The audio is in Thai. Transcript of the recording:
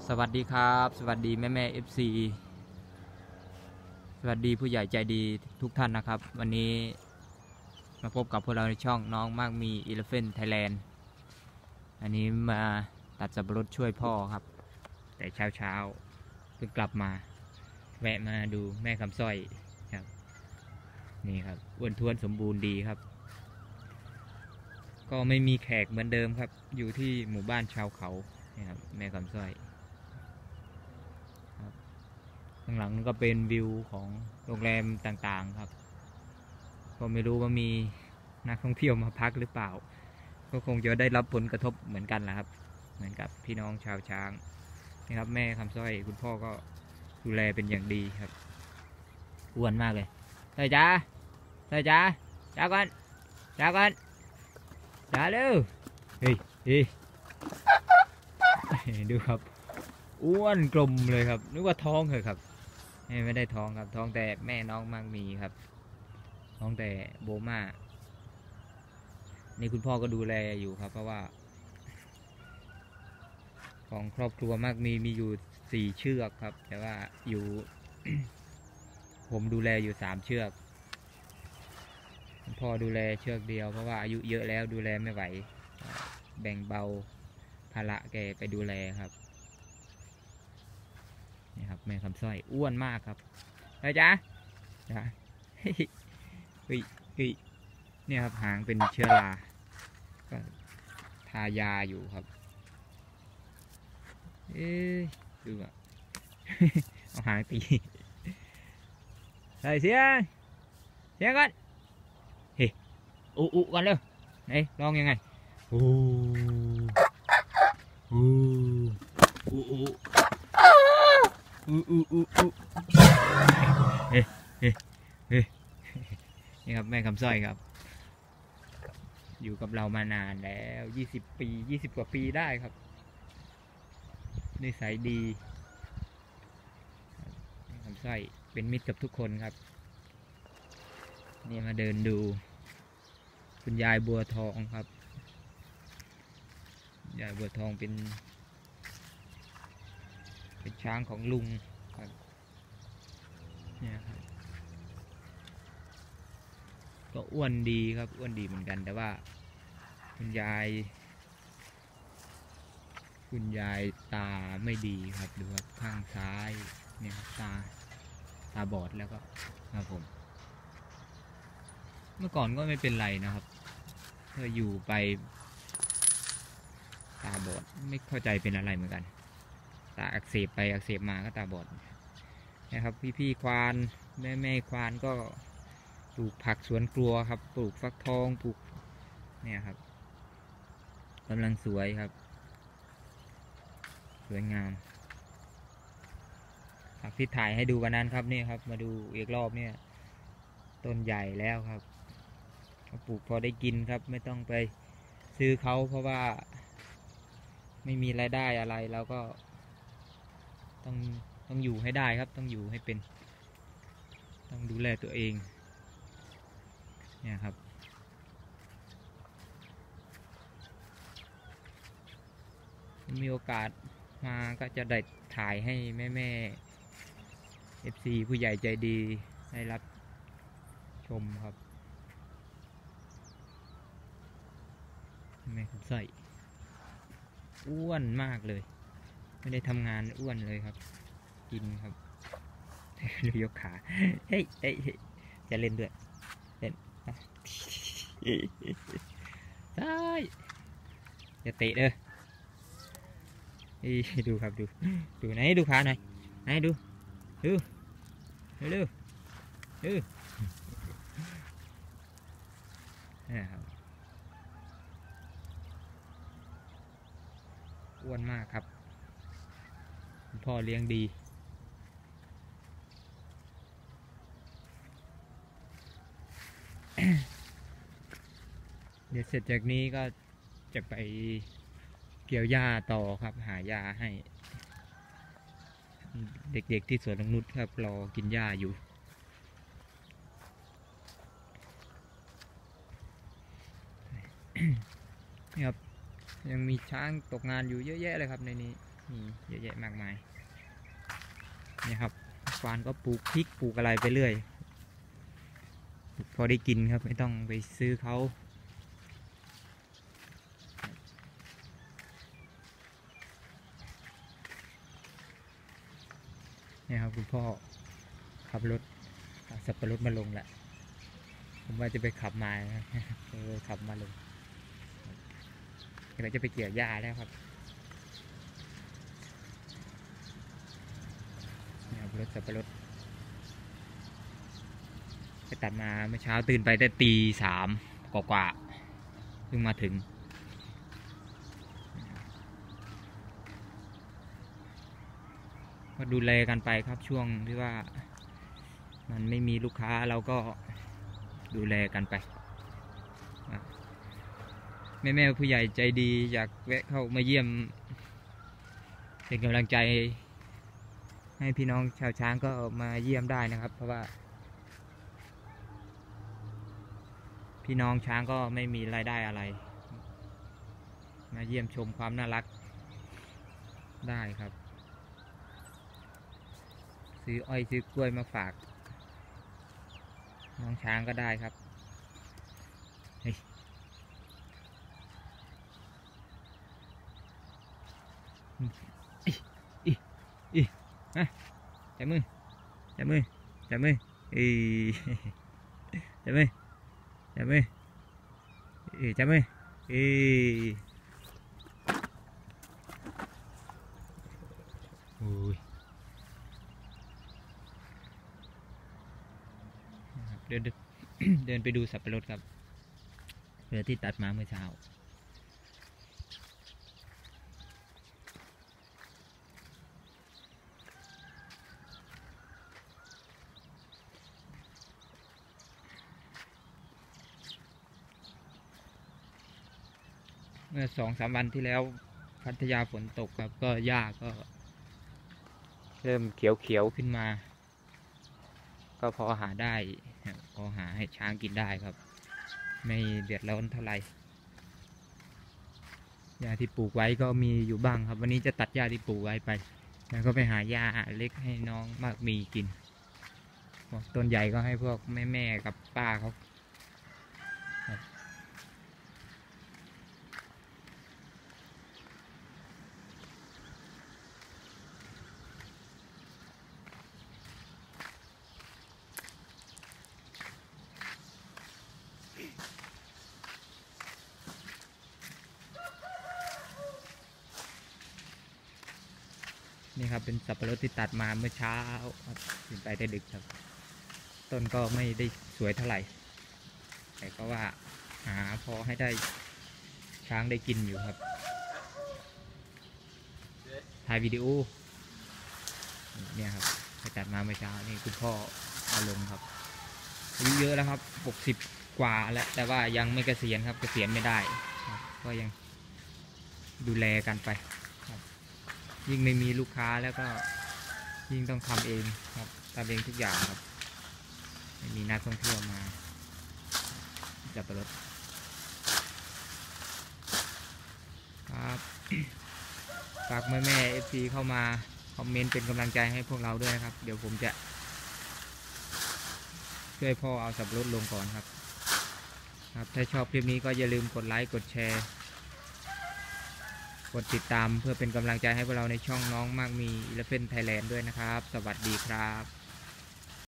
สวัสดีครับสวัสดีแม่FC สวัสดีผู้ใหญ่ใจดีทุกท่านนะครับวันนี้มาพบกับพวกเราในช่องน้องมากมี11 Thailand อันนี้มาตัดสับปะรดช่วยพ่อครับแต่เช้าเพิ่งกลับมาแวะมาดูแม่คำสร้อยครับนี่ครับอ้วนท้วนสมบูรณ์ดีครับก็ไม่มีแขกเหมือนเดิมครับอยู่ที่หมู่บ้านชาวเขานี่ครับแม่คำสร้อยข้างหลังก็เป็นวิวของโรงแรมต่างๆครับก็ไม่รู้ว่ามีนักท่องเที่ยวมาพักหรือเปล่าก็คงจะได้รับผลกระทบเหมือนกันแหละครับเหมือนกับพี่น้องชาวช้างนี่ครับแม่คำสร้อยคุณพ่อก็ดูแลเป็นอย่างดีครับอ้วนมากเลยใส่จ้าใส่จ้าจ้าก่อนจ้าก่อนจ้าเร็วเฮ้ยดูครับอ้วนกลมเลยครับนึกว่าท้องเหรอครับไม่ได้ท้องครับท้องแต่แม่น้องมากมีครับท้องแต่โบมานี่คุณพ่อก็ดูแลอยู่ครับเพราะว่าของครอบครัวมากมีอยู่4 เชือกครับแต่ว่าอยู่ ผมดูแลอยู่3 เชือกคุณพ่อดูแลเชือกเดียวเพราะว่าอายุเยอะแล้วดูแลไม่ไหวแบ่งเบาภาระแกไปดูแลครับนี่ครับแม่คำสร้อยอ้วนมากครับเฮ้ยจ้าจ้าเฮ้ยเนี่ยครับหางเป็นเชื้อราก็ทายาอยู่ครับดูอ่ะ เอาหางตีใส่เสียงก่อนเฮ้อุกันเร็วไหนลองยังไงอู้เฮ้นี่ครับแม่คำสร้อยครับอยู่กับเรามานานแล้ว20 ปี20 กว่าปีได้ครับนิสัยดีคำสร้อยเป็นมิตรกับทุกคนครับนี่มาเดินดูคุณยายบัวทองครับยายบัวทองเป็นช้างของลุงครับเนี่ยครับก็อ้วนดีครับอ้วนดีเหมือนกันแต่ว่าคุณยายตาไม่ดีครับดูครับข้างซ้ายเนี่ยครับตาบอดแล้วก็ครับผมเมื่อก่อนก็ไม่เป็นไรนะครับเธออยู่ไปตาบอดไม่เข้าใจเป็นอะไรเหมือนกันตาอักเสบไปอักเสบมาก็ตาบอดนะครับพี่ควานแม่ควานก็ปลูกผักสวนครัวครับปลูกฟักทองปลูกเนี่ยครับกำลังสวยครับสวยงามผักที่ถ่ายให้ดูวันนั้นครับนี่ครับมาดูอีกรอบเนี่ยต้นใหญ่แล้วครับปลูกพอได้กินครับไม่ต้องไปซื้อเขาเพราะว่าไม่มีรายได้อะไรแล้วก็ต้องอยู่ให้ได้ครับต้องอยู่ให้เป็นต้องดูแลตัวเองเนี่ยครับมีโอกาสมาก็จะได้ถ่ายให้แม่FC ผู้ใหญ่ใจดีได้รับชมครับแม่คำสร้อยอ้วนมากเลยไม่ได้ทำงานอ้วนเลยครับกินครับยกขาเฮ้ยจะเล่นด้วยเล่นใช่จะเตะเด้อดูครับดูไหนดูขาหน่อยไหนดูนะครับอ้วนมากครับพ่อเลี้ยงดีเดี๋ยวเสร็จจากนี้ก็จะไปเกี่ยวหญ้าต่อครับหาหญ้าให้เด็กๆที่สวนนงนุชครับรอกินหญ้าอยู่นี่ครับยังมีช้างตกงานอยู่เยอะแยะเลยครับในนี้มีเยอะแยะมากมายนี่ครับฟานก็ปลูกพริกปลูกอะไรไปเรื่อยพอได้กินครับไม่ต้องไปซื้อเขานี่ครับคุณพ่อขับรถสับปะรดมาลงแหละผมว่าจะไปขับมาขับมาลงเดี๋ยวจะไปเกี่ยวหญ้าแล้วครับนี่ครับรถสับปะรดไปตัดมาเมื่อเช้าตื่นไปแต่ตี 3กว่าเพิ่งมาถึงก็ดูแลกันไปครับช่วงที่ว่ามันไม่มีลูกค้าเราก็ดูแลกันไปแม่ผู้ใหญ่ใจดีอยากแวะเข้ามาเยี่ยมเป็นกำลังใจให้พี่น้องชาวช้างก็มาเยี่ยมได้นะครับเพราะว่าพี่น้องช้างก็ไม่มีรายได้อะไรมาเยี่ยมชมความน่ารักได้ครับซื้ออ้อยซื้อกล้วยมาฝากน้องช้างก็ได้ครับจับมือจับมือจับมือจับมือจับมือจับมือโอ้ยเดิน เดินไปดูสับปะรดครับเรือที่ตัดมาเมื่อเช้าเมื่อ2-3 วันที่แล้วพัทยาฝนตกครับก็หญ้าก็เริ่มเขียวขึ้นมาก็พอหาได้พอหาให้ช้างกินได้ครับไม่เดือดร้อนเท่าไหร่หญ้าที่ปลูกไว้ก็มีอยู่บ้างครับวันนี้จะตัดหญ้าที่ปลูกไว้ไปแล้วก็ไปหาหญ้าเล็กให้น้องมากมีกินต้นใหญ่ก็ให้พวกแม่กับป้าเขานี่ครับเป็นสับปะรดที่ตัดมาเมื่อเช้าครับขึ้นไปได้ดึกครับต้นก็ไม่ได้สวยเท่าไหร่แต่ก็ว่าหาพอให้ได้ช้างได้กินอยู่ครับถ่ายวิดีโอเนี่ยครับไปตัดมาเมื่อเช้านี่คุณพ่อเอาลงครับอายุเยอะแล้วครับ60 กว่าแล้วแต่ว่ายังไม่เกษียณครับเกษียณไม่ได้ก็ยังดูแลกันไปยิ่งไม่มีลูกค้าแล้วก็ยิ่งต้องทำเองครับทำเองทุกอย่างครับไม่มีนักท่องเที่ยวมาจับรถครับฝากแม่FCเข้ามาคอมเมนต์เป็นกำลังใจให้พวกเราด้วยนะครับเดี๋ยวผมจะช่วยพ่อเอาสับปะรดลงก่อนครับถ้าชอบคลิปนี้ก็อย่าลืมกดไลค์กดแชร์กดติดตามเพื่อเป็นกำลังใจให้พวกเราในช่องน้องมากมี Elephant Thailand ด้วยนะครับสวัสดีครับ